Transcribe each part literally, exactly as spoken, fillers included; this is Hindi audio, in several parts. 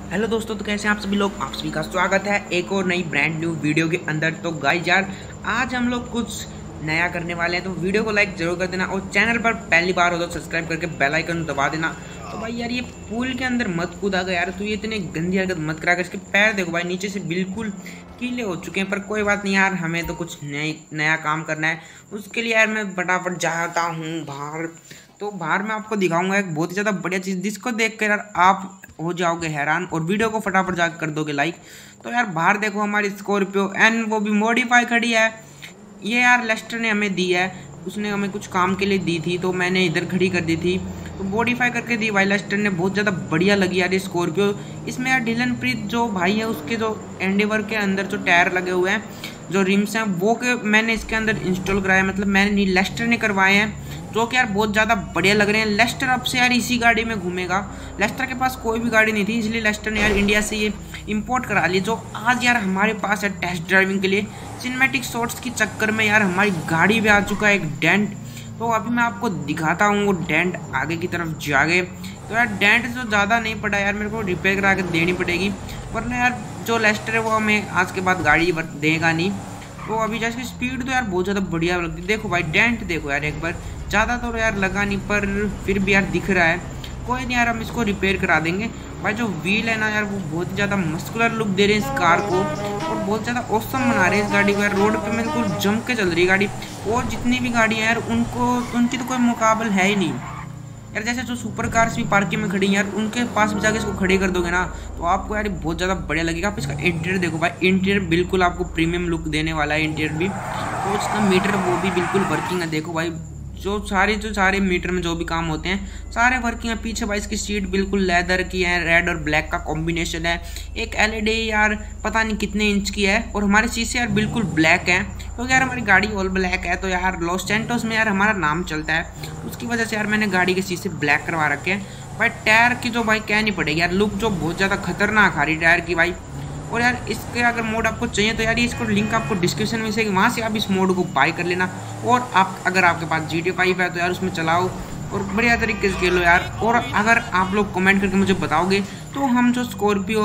हेलो दोस्तों, तो कैसे हैं आप सभी लोग। आप सभी का स्वागत है एक और नई ब्रांड न्यू वीडियो के अंदर। तो गाइस यार, आज हम लोग कुछ नया करने वाले हैं, तो वीडियो को लाइक जरूर कर देना और चैनल पर पहली बार हो तो सब्सक्राइब करके बेल आइकन दबा देना। तो भाई यार, ये पूल के अंदर मत कूदा गया यार, तो ये इतने गंदी हरकत मत करा कर। इसके पैर देखो भाई, नीचे से बिल्कुल गीले हो चुके हैं, पर कोई बात नहीं यार, हमें तो कुछ नई नया काम करना है। उसके लिए यार मैं फटाफट जाता हूँ बाहर। तो बाहर मैं आपको दिखाऊंगा एक बहुत ही ज़्यादा बढ़िया चीज़, जिसको देख कर यार आप हो जाओगे हैरान और वीडियो को फटाफट जाकर कर दोगे लाइक। तो यार बाहर देखो, हमारी स्कॉर्पियो एन वो भी मॉडिफाई खड़ी है। ये यार लेस्टर ने हमें दी है, उसने हमें कुछ काम के लिए दी थी, तो मैंने इधर खड़ी कर दी थी, तो मॉडिफाई करके दी भाई लेस्टर ने। बहुत ज़्यादा बढ़िया लगी यार ये स्कॉर्पियो। इसमें यार डिलनप्रीत जो भाई है, उसके जो एंडेवर के अंदर जो टायर लगे हुए हैं, जो रिम्स हैं, वो के मैंने इसके अंदर इंस्टॉल कराया, मतलब मैंने लेस्टर ने करवाए हैं, जो कि यार बहुत ज़्यादा बढ़िया लग रहे हैं। लेस्टर अब से यार इसी गाड़ी में घूमेगा। लेस्टर के पास कोई भी गाड़ी नहीं थी, इसलिए लेस्टर ने यार इंडिया से ये इंपोर्ट करा ली, जो आज यार हमारे पास है टेस्ट ड्राइविंग के लिए। सिनेमैटिक शॉट्स के चक्कर में यार हमारी गाड़ी में आ चुका है एक डेंट। तो अभी मैं आपको दिखाता हूँ वो डेंट आगे की तरफ जाके। तो यार डेंट जो ज़्यादा नहीं पड़ा यार, मेरे को रिपेयर करा के देनी पड़ेगी, वरना यार जो लेस्टर है वो हमें आज के बाद गाड़ी देगा नहीं। तो अभी जैसे स्पीड तो यार बहुत ज़्यादा बढ़िया लगती है। देखो भाई डेंट देखो यार एक बार, ज़्यादा तो यार लगा नहीं, पर फिर भी यार दिख रहा है। कोई नहीं यार, हम इसको रिपेयर करा देंगे। भाई जो व्हील है ना यार, वो बहुत ज़्यादा मस्कुलर लुक दे रहे हैं इस कार को, और बहुत ज़्यादा ऑसम बना रहे हैं इस गाड़ी को यार। रोड पे बिल्कुल जम के चल रही है गाड़ी, और जितनी भी गाड़ियाँ यार उनको उनकी तो कोई मुकाबला है ही नहीं यार। जैसे जो सुपर कार्स भी पार्किंग में खड़ी हैं यार, उनके पास भी जाके इसको खड़े कर दोगे ना, तो आपको यार बहुत ज़्यादा बढ़िया लगेगा। आप इसका इंटीरियर देखो भाई, इंटीरियर बिल्कुल आपको प्रीमियम लुक देने वाला है इंटीरियर भी। तो इसका मीटर वो भी बिल्कुल वर्किंग है। देखो भाई, जो सारे जो सारे मीटर में जो भी काम होते हैं सारे वर्किंग है। पीछे भाई इसकी सीट बिल्कुल लेदर की है, रेड और ब्लैक का कॉम्बिनेशन है। एक एलईडी यार पता नहीं कितने इंच की है, और हमारे शीशे यार बिल्कुल ब्लैक हैं, क्योंकि तो यार हमारी गाड़ी ऑल ब्लैक है। तो यार लॉस सैंटोस में यार हमारा नाम चलता है, उसकी वजह से यार मैंने गाड़ी के शीशे ब्लैक करवा रखे हैं। भाई टायर की जो भाई कहनी पड़ेगी यार, लुक जो बहुत ज़्यादा खतरनाक आ रही टायर की भाई। और यार इसके अगर मोड आपको चाहिए तो यार इसको लिंक आपको डिस्क्रिप्शन में से, वहाँ से आप इस मोड को बाय कर लेना। और आप अगर आपके पास जी टी फाइव है तो यार उसमें चलाओ और बढ़िया तरीके से खेलो यार। और अगर आप लोग कमेंट करके मुझे बताओगे तो हम जो स्कॉर्पियो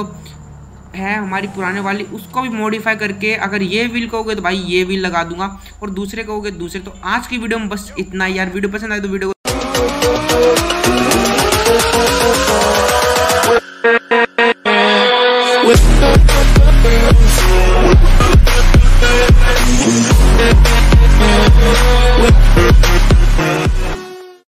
है हमारी पुराने वाली, उसको भी मॉडिफाई करके, अगर ये व्हील कहोगे तो भाई ये व्हील लगा दूंगा, और दूसरे कहोगे दूसरे। तो आज की वीडियो में बस इतना ही यार। वीडियो पसंद आए तो वीडियो को